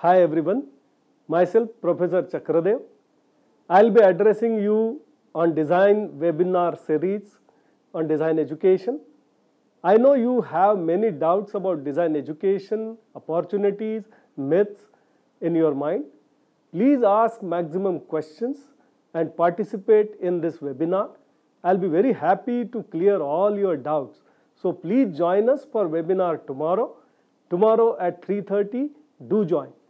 Hi everyone, myself Professor Chakradev. I'll be addressing you on design webinar series on design education. I know you have many doubts about design education, opportunities, myths in your mind. Please ask maximum questions and participate in this webinar. I'll be very happy to clear all your doubts. So please join us for webinar tomorrow at 3:30. Do join.